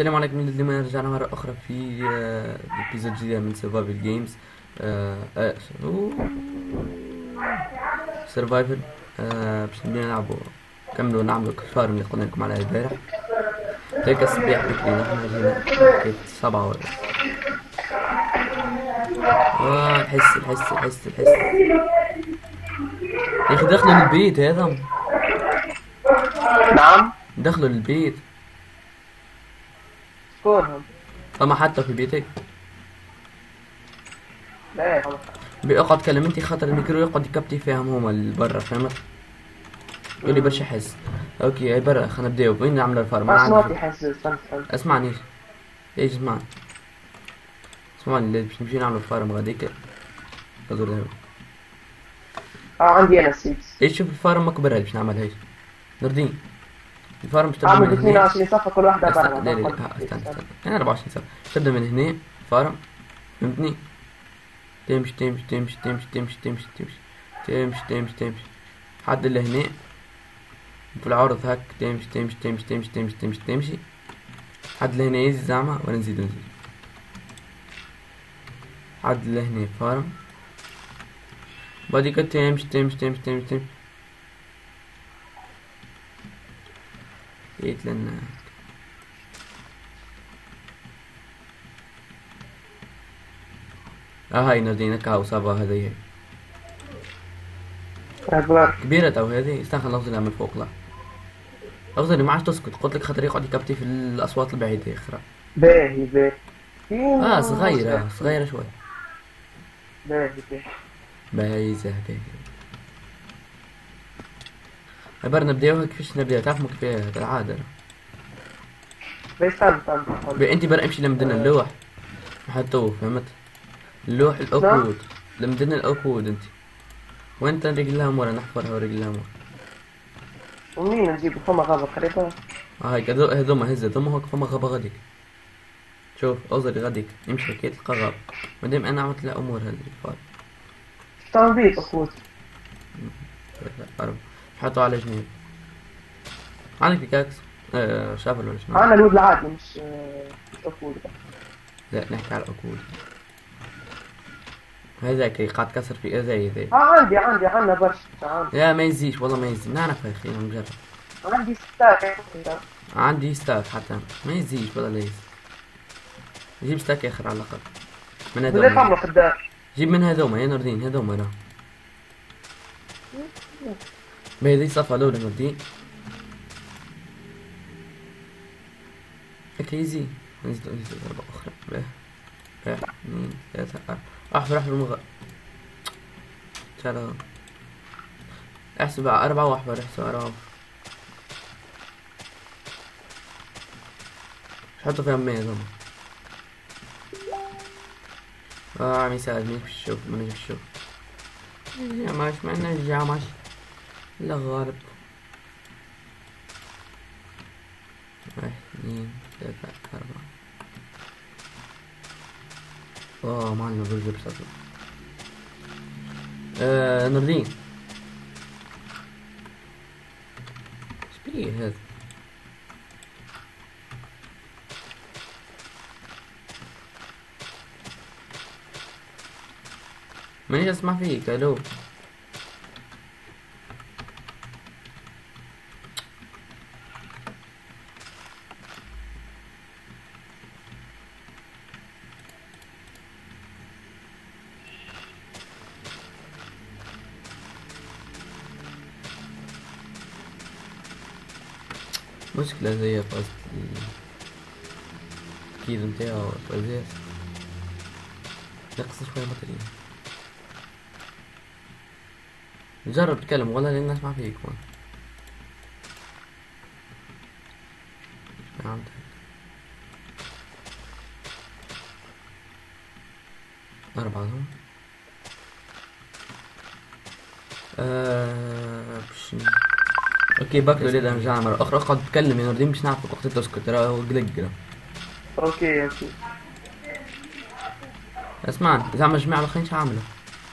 السلام عليكم. اليوم رجعنا مرة أخرى في إبيزود جديدة من سرفايفل جيمز. سرفايفل. باش نبداو نلعبو، نكملو نعملو الفارم اللي قلنا لكم عليه البارح. تلك الصباح بكري نحنا جينا كانت 7 ورا. الحس يا أخي دخلوا للبيت هذا، نعم. دخلوا للبيت. شكونهم؟ فما حتى في بيتك لا خلاص. بيقعد كلم انتي خاطر الميكرو يقعد يكبتي فيهم هما اللي برا، فهمت؟ يقول لي برشا حس. اوكي هاي برا، خلينا نبداو. وين نعمل الفارم؟ انا عندي صوتي حس استنى. اسمعني ايش اسمعني باش نمشي نعمل الفارم غاديك. اقول له عندي انا سيبس. ايش، شوف الفارم مكبر باش نعملها ايش نردين. الفارم باش تبدا اعمل من هنا. 22 صفحة كل واحدة لا برا. لا استنى انا 24 ساعة. تبدا من هنا فارم، فهمتني؟ تمشي تمشي تمشي تمشي تمشي تمشي تمشي تمشي تمشي تمشي حد لهنا في العرض هاك. تمشي تمشي تمشي تمشي تمشي تمشي تمشي حد لهنا يزي زعما، ولا نزيد حد لهنا فارم. بعديك تمشي تمشي تمشي تمشي تمشي جيت لنا هاي نردينا كاو صابا. هذه أكبر. كبيرة تو هذه. استنى خلينا نوصل من فوق. لا أفضل ما عادش تسكت، قلت لك خاطر يقعد يكبتي في الأصوات البعيدة يخرا. باهي باهي. صغيرة صغيرة شوي. باهي باهي. باهي عبر نبداوها. كيفاش نبداو؟ تعرف كيف العادة. استنى. انت برا امشي لمدنا اللوح حطوه، فهمت؟ اللوح الأكود لمدنا الأكود. انت وانت رجلها مرة نحفرها ورجلها مرة. ومين نجيب فما غابة قريبة؟ هاي هذوما هزة هذوما هوك. فما غابة غاديك، شوف أوزر غاديك امشي كي تلقى غابة. مادام أنا عملت لها أمور هذه الفار. تنظيف أخوت. حطوا على جنيه. عندك بيكاكس؟ شافل ولا شنو؟ أنا الود العادي مش أخوت. لا نحكي على الأكود. هذاك قاعد كسر في زي ذي. عندي عندنا برشا. لا ما يزيش والله، ما يزي. نعرف يا أخي نجرب. عندي ستاك. عندي ستاك حتى ما يزيش والله. لا يزي. جيب ستاك آخر على الأقل من هذوما. ليه هذوما. في الدار؟ جيب من هذوما يا نوردين، هذوما لا. بهذي صفة لولا نوردين. هيك يزي. نزيد ضربة أخرى. واحد اثنين ثلاثة أربعة. أحفر المغ. تعال احسب 4 وأحفر. احسب 4. حطوا فيها 100 هذوما. عم يساعد مين في الشوف. ما نجي في الشوف. يا ماش ما نرجع ماش. لا غالب. 1 2 3 4. ما عندنا برجر بسطل. نردين. ايش بيه هذا؟ مانيش اسمع فيك. الو مشكلة زي فاز الكيد نتاعو فازات نقص شوية بطارية. جرب تكلم والله لين نسمع فيك. ما فهمت. أربعة دول. باش اوكي باكلو ليه رجعنا مرة أخرى. اقعد تكلم يا نوردين باش نعرفك وقت تسكت. راه هو قلق. اوكي. اسمعني زعما جماعة الخين شو عاملة؟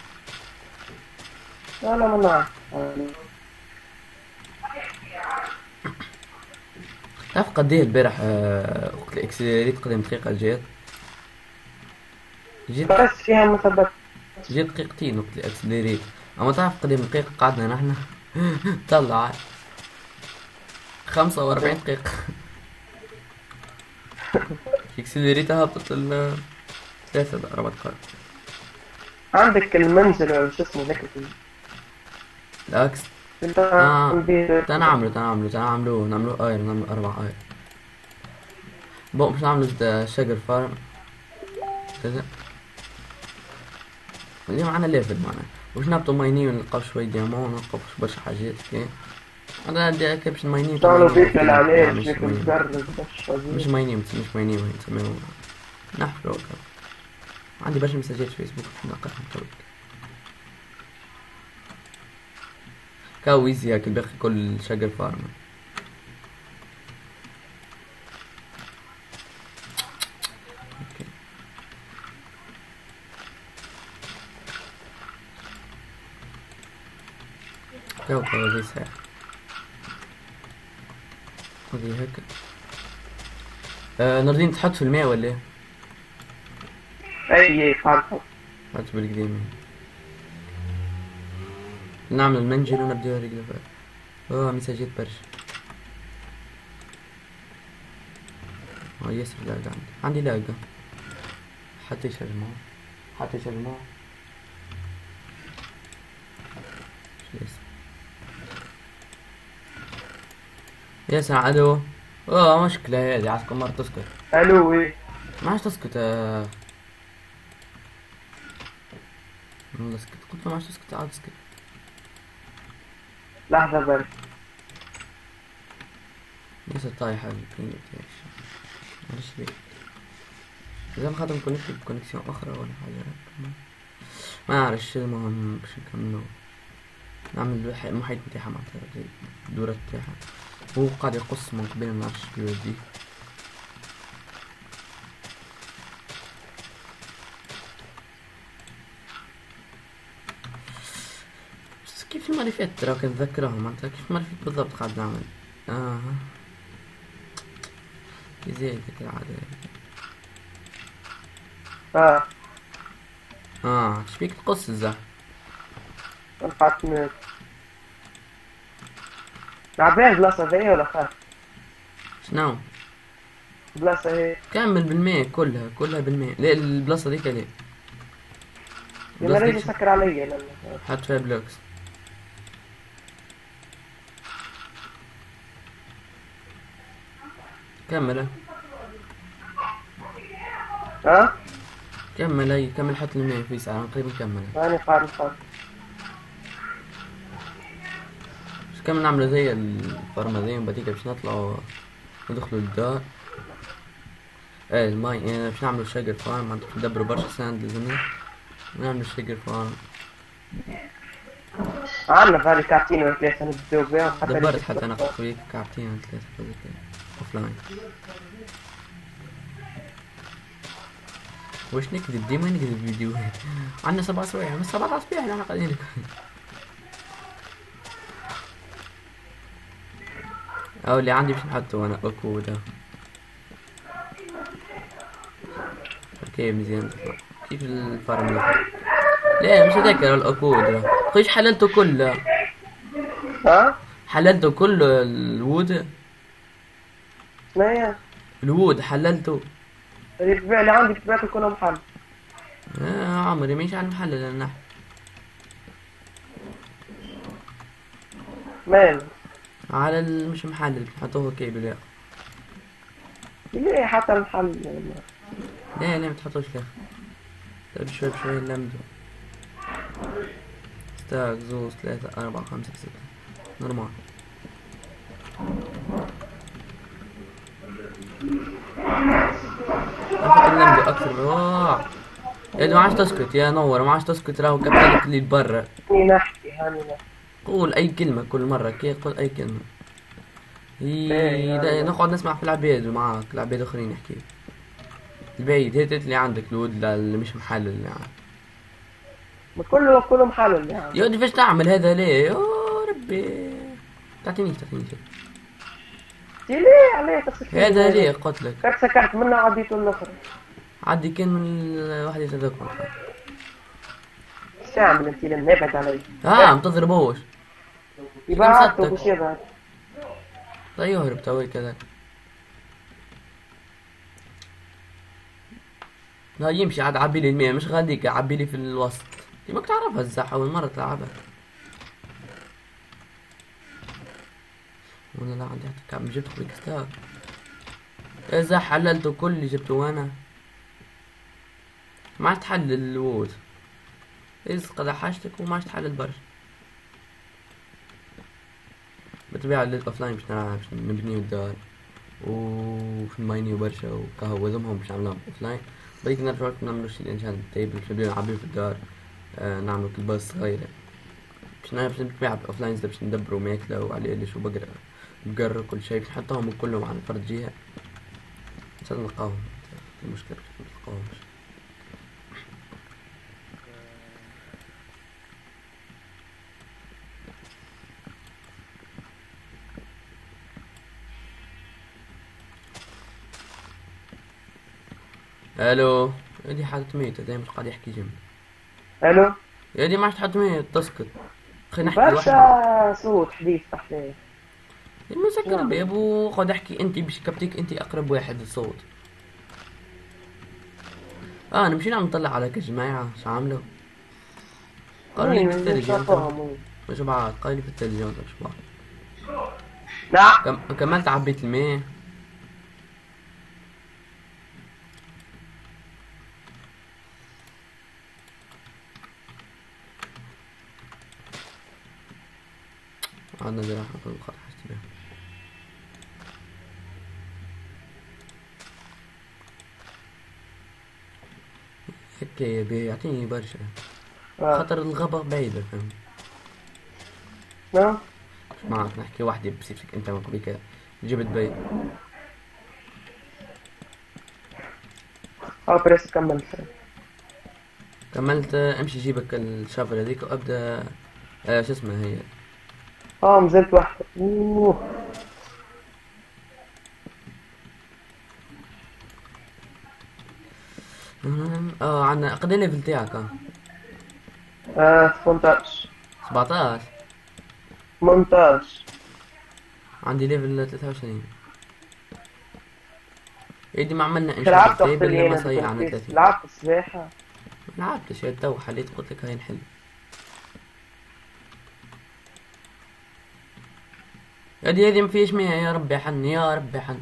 لا ما نعرف. تعرف قديه البارح وقت الاكسلريت قدام دقيقة جيت بس فيها مثبت. جيت دقيقتين وقت الاكسلريت. اما تعرف قدام دقيقة قعدنا نحن طلع 45 دقيقة. اكسلريت هبطت 3 4 دقائق. عندك المنزل ولا شو اسمه ذاك العكس. انت البيت. نعملو ايرون، نعملو 4 ايرون. بون باش نعملو شجر فارم كذا. اليوم معنا ليفل معنا باش نهبطو ماينين ونلقاو شوية ديامون ونلقاو برشا حاجات كي. انا هكا باش ماينين تعملوا بيت للعلاج بيت الزر مش ماينين وين تسميو نحفرو هكا. عندي برشا مساجات في فيسبوك باش نلقاهم تويك. كاو ايزي هاك الباقي كل شجر فارم. كاو زي ساعة هذي هكا. ناردين تحط في الماء ولا ايه؟ اي عارفه. حط بالقديم نعمل المنجل ونبدأ رجله بقى. مساجات برشا. ياسر لاقة عندي لاقة. حتى يشرموه ياسر الو. مشكلة هذه عاسكم مرة تسكت. الو ايه ما عادش تسكت. والله اسكت قلت ما عادش تسكت عاد اسكت. لحظة بس. ياسر طايحة البينج تاعي. معليش بيه. إذا خاطر كونكسيون أخرى ولا حاجة ما نعرفش. المهم باش نكملو نعمل المحيط نتاعها معناتها الدورة نتاعها. هو قاعد يقص من قبل منعرفش بيوديه. بس كيف المرة فاتت ترى كنتذكرهم معناتها كيف المرة فاتت بالضبط قاعد نعمل. زي ذيك العادة. شبيك تقص الزح؟ رفعت من نعبيها البلاصة ذي ولا خاف؟ شنو؟ البلاصة هي كمل بالماء كلها بالماء. لا البلاصة ذيك ليه؟ لما ليش يسكر علي لما حط فيها بلوكس. كمل كمل حط الماء في ساعة قريب نكمل. أنا قاعد بس كمل نعملو زي الفرمة زي وبعديك باش نطلعو ندخلو للدار. الماي باش نعملو شجر فارم معناتها باش ندبرو برشا ساند لازمنا نعملو شجر فارم. عندنا فالي كارتين ولا 3 نبداو بهم دبرت حتى انا خويك كارتين 3 اوفلاين. واش نكذب ديما نكذب فيديوهات. عندنا 7 صباح من 7 صباح احنا قاعدين او اللي عندي باش نحطو انا اكودا. اوكي مزيان. كيف الفارم لا مش هذاك الاكود خيش حللته كله. حللته كل الوود. شناهي الوود حللته. البيع اللي عندي تبعته كله محل. عمري ماشي على المحلل انا. مال على مش محلل نحطوه كيبل. ليه حتى المحل لا ما تحطوش له. طيب شوي نلمدو. ستاك زوز 3 4 5 6 نورمال. نلمدو اكثر. يا ما عادش تسكت يا نور ما عادش تسكت. راهو كابتنك اللي برا. نحكي قول اي كلمة كل مرة كي قول اي كلمة. نقعد نسمع في العباد معاك العباد اخرين يحكي. البعيد هي اللي عندك الود اللي مش محلل اللي عندك. كله محلل يعني. يا ودي فاش تعمل هذا ليه؟ يا ربي تعطينيش اختي ليه عليه تصفيه؟ هذا ليه قلت لك كرت سكرت منه عديته الاخر. عدي كان من الواحد يتذكر. ايش تعمل انت لما يبعد علي؟ ما تضربوش. كم يبعته صدتك وش يبعد؟ لا يهرب توي كذا. لا يمشي عاد عبي لي المية، مش غاديك عبي لي في الوسط. انت ما تعرفها الزح اول مرة تلعبها ولا لا؟ عندي كعب جبت خويك ستار. اذا حللته كل اللي جبته انا ما عادش تحلل الوود. اذا قد حاجتك وما عادش تحلل برشا. بالطبيعة الاوفلاين باش نبنيو الدار وفي الماينيو برشا وكهو ذمهم باش نعملوهم اوفلاين. بعديك نرجعو نعملو شي الانشان تيبل باش نبداو نعبيو في الدار. نعملو كل باص صغيرة باش بالطبيعة بالاوفلاين باش ندبرو ماكلة وعلى اللي شو بقر كل شي باش نحطوهم كلهم على فرد جهة ان شاء الله نلقاوهم. المشكلة باش نلقاوهمش. الو يا دي حالة ميتة دايما مش قاعد يحكي جنبي. الو يا دي ما عادش تحط ميت تسكت. خلينا نحكي لوحدي. برشا صوت حديث تحتيه. مسكر الباب وقعد احكي انت باش كبتيك انت اقرب واحد للصوت. نمشي نعمل نطلع على الجماعة شو عملوا؟ قالوا لي في التلفزيون مش بعض. قالوا لي في التلفزيون مش بعض. لا كملت عبيت الماء. عندنا جراحة في الخط حسيت بها. هيك بيعطيني برشا خطر الغابة بعيدة فهمت. نعم مش معك نحكي وحدي بصفتك انت من قبل جبت بي. بريس كملت. كملت امشي جيبك الشافل هذيك وابدا. شو اسمها هي؟ نزلت واحدة. عندنا قد ايه الليفل تاعك؟ 18. 17. 18. عندي ليفل 23. ايدي ما عملنا لعبت انشاء وقت تيبل اللي لما انا صيح عنا كنت 30. لعبت السباحة. ما لعبتش يا تو حليت قلت لك هاي نحل. هذه ما فيش مية يا ربي حن يا ربي حن.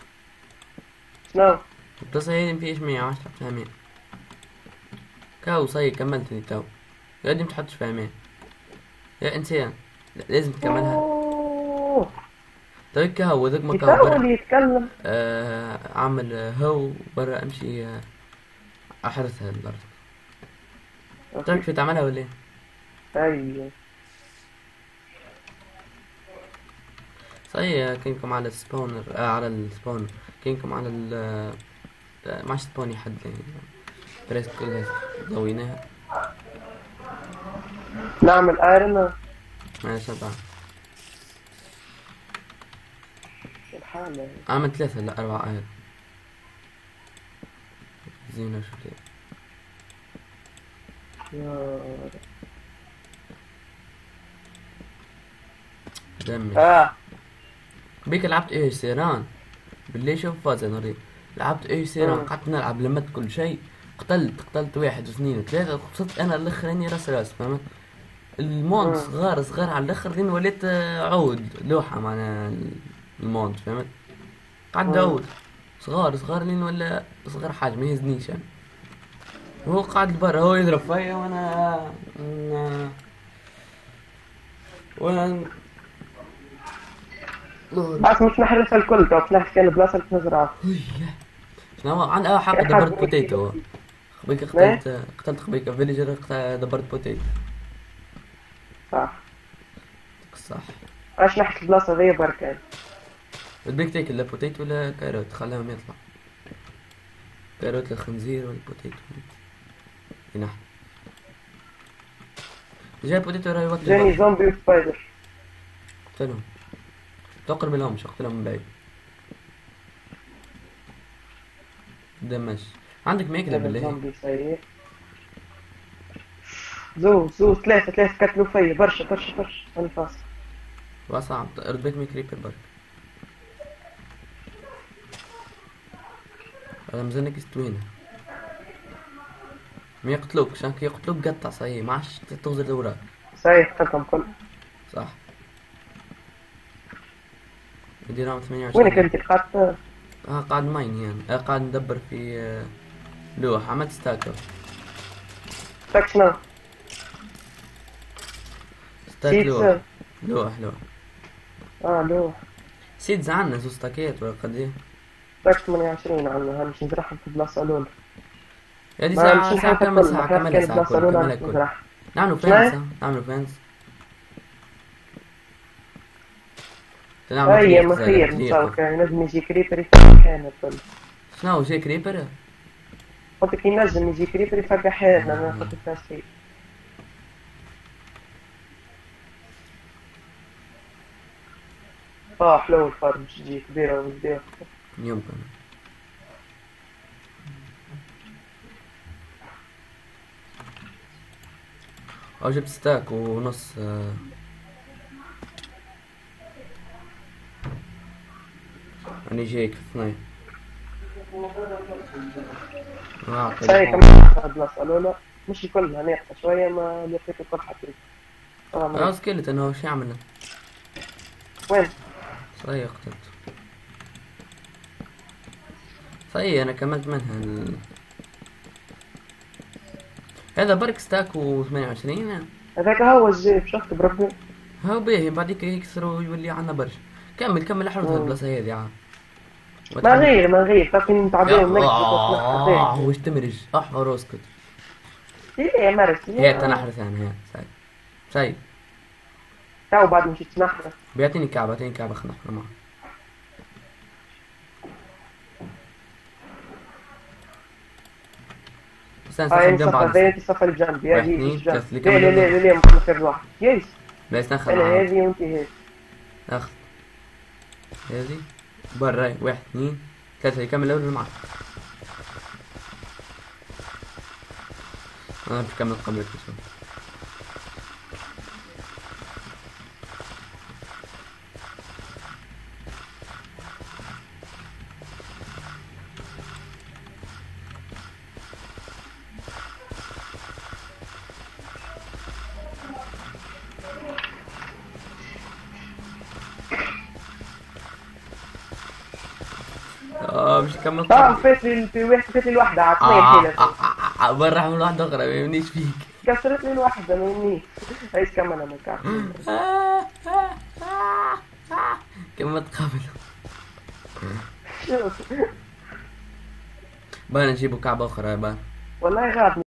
شنو؟ بتصل هذه ما فيش مية عشان تحط فيها مية. كاو صي كملتني تو. هذه ما تحطش فيها مية يا انسان. لازم تكملها. طيب كهو ذاك ما كهو يحاول يتكلم. عمل هو برا امشي احرثها الارض. طيب كيف تعملها ولا ايه؟ ايوه صحيح كينكم على السبونر على السبونر كينكم على ال ماش سبوني حد يعني بريس كلها ضويناها. نعمل ايرون. ما سبعة. الحالة عمل 3 لا 4 آيات. زينة شو كده. دمي. بيك لعبت ايه سيران بالليل شوف فاز نوري. لعبت ايه سيران قعدت نلعب لمت كل شيء. قتلت 1 و2 و3 وصلت انا الاخراني راس فهمت. الموند صغار على الاخر لين وليت عود لوحة معنا الموند فهمت. قعد عود صغار لين ولا صغار حاجة ما يهزنيش يعني. هو قاعد برا هو يضرب فيا وانا بس مش نحرس الكل تو تلاحظ كان البلاصة اللي تنزرعها. شنو عن حق دبرت بوتيتو. خبيك قتلت خبيك فيليجر دبرت بوتيتو. صح. عاش نحكي البلاصة ذي بركان. بدك تاكل لا بوتيتو ولا كاروت خليهم يطلع. كاروت للخنزير ولا بوتيتو ينحن. جاي بوتيتو راهي وقت جاني زومبي وسبايدر. قتلهم. تقرب لهم مش اقتلهم من بعيد. دمج. عندك ماكلة هذا بالله؟ الزومبي سيء. زوز ثلاثة قتلوا فيا برشا برشا برشا أنا فاصل. وصعب رديت مي كريبر برك. هذا مزنك استوينا. ما يقتلوك عشان كي يقتلوك قطع صحيح ما عادش تغزر لوراك. صحيح قتلهم كل. صح. يديرهم 28. وينك انت قاعد؟ قاعد ماين يعني قاعد ندبر في لوح عملت ستاك. ستاك شنو؟ ستاك لوح. سيتس. لوح. لوح. سيدز عنا زوز ستاكيت ولا قد ايه؟ ستاك 28 عنا هنمشي نزرعهم في بلاصة الأولى. هذه ما ساعة مش ساعة نحرق كمل الكل، ساعة نحرق كملها كان ساعة بلاصة كل الأولى كملها كل. نزرعها. نعملوا شناهي؟ فانس نعملوا فانس. نعملوا هيا طريق من زي خير طريق. نساوي كان لازم يجي كريبر يفقع حالنا الكل. شنو جاي كريبر؟ قلت لك ينجم يجي كريبر يفقع حالنا أنا قلت لك ناس شيء. حلو الفارم مش تجي كبيرة وكبيرة. يمكن. أو جبت ستاك ونص أنا جايك في اثنين. شاي كمان أخذ بلاصة الأولى مش كلها ناقصة شوية ما لقيت الكل حقيقي. سكيلت أنه شو عملنا؟ وين؟ صحيح قتلت. صحيح أنا كملت منها هذا برك ستاك و28. هذاك هو الجيب شفت بربي. هو باهي بعديك يكسروا ويولي عنا برشا. كمل احرز البلاصة هذه عاد. ما غير لكن نتعبيهم نكتب وش تمرج احفر واسكت. يا مرس هي تنحرث يعني هي ساي تو بعد مشيت تنحرث. بيعطيني كعبة خلينا نحفر معه. استنى جنب بعض. هذه الصفة اللي بجنبي هذه الجنب. لا ممكن نخير الواحد يس. بس ناخذ انا هذه وانت هذه. اخذ هذه برا 1 2 3 يكمل الاول اللي معك. انا بكمل قبلك شوي. مش كمل فات لي الوحدة عطني الحيلة. برا اعمل واحدة أخرى ما يهمنيش فيك. كسرت لي الوحدة ما يهمنيش. هايش كمل أنا كعب. كم تقابل. بان نجيبوا كعبة أخرى بان. والله غاب.